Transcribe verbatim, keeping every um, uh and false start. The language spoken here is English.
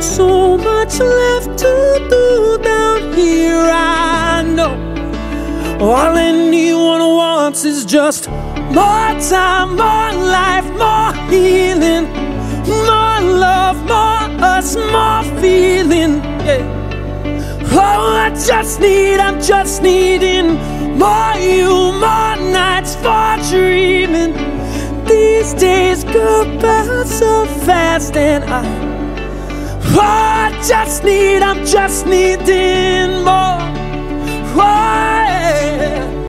So much left to do down here, I know. All anyone wants is just more time, more life, more healing, more love, more us, more feeling, yeah. Oh, I just need, I'm just needing more you, more nights for dreaming. These days go by so fast, and I, oh, I just need, I'm just needing more. Oh,